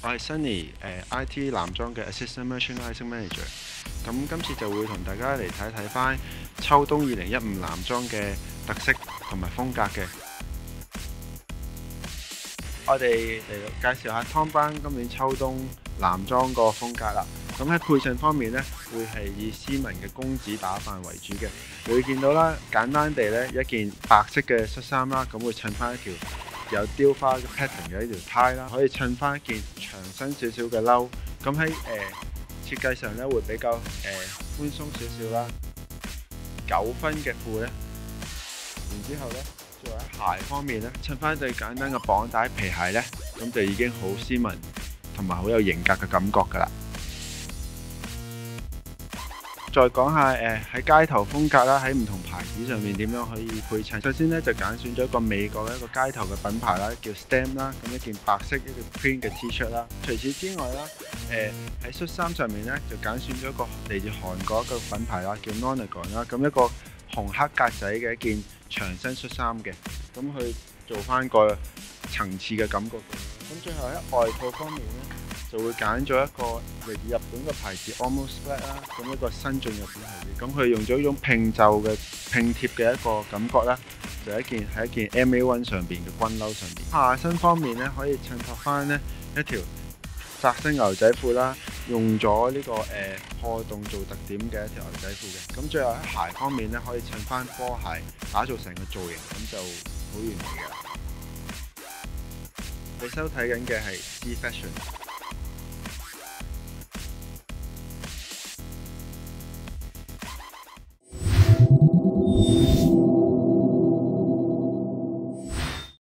我係 Sunny IT 男裝嘅 Assistant Merchandising Manager。咁今次就會同大家嚟睇翻秋冬2015男裝嘅特色同埋風格嘅。我哋嚟介紹下 Tom Brown 今年秋冬男裝個風格啦。咁喺配襯方面呢，會係以斯文嘅公子打扮為主嘅。你會見到啦，簡單地呢一件白色嘅恤衫啦，咁會襯翻一條有雕花嘅 pattern 嘅一條呔啦，可以襯翻一件長身少少嘅褸。咁喺設計上咧會比較寬鬆少少啦。9分嘅褲咧，然之後咧，再喺鞋方面咧，襯翻對簡單嘅綁帶皮鞋咧，咁就已經好斯文同埋好有型格嘅感覺㗎啦。再講下喺街頭風格啦，喺唔同牌子上面點樣可以配襯。首先咧就揀選咗一個美國嘅一個街頭嘅品牌啦，叫 Stem 啦，咁一件白色一個 print 嘅 T-shirt 啦。除此之外啦，喺恤衫上面咧就揀選咗一個嚟自韓國一個品牌啦，叫 Nonagon 啦，咁一個紅黑格仔嘅一件長身恤衫嘅，咁去做翻個層次嘅感覺。咁最後喺外套方面咧，就會揀咗一個嚟自日本嘅牌子 Almost Flat 啦，咁一個新進日本牌子，咁佢用咗一種拼袖嘅拼貼嘅一個感覺啦，就係一件 MA1 上邊嘅軍褸上邊。下身方面咧，可以襯托翻呢一條窄身牛仔褲啦，用咗呢個破洞做特點嘅一條牛仔褲嘅。咁最後喺鞋方面咧，可以襯翻波鞋，打造成個造型，咁就好完美嘅啦。你收睇緊嘅係 C Fashion。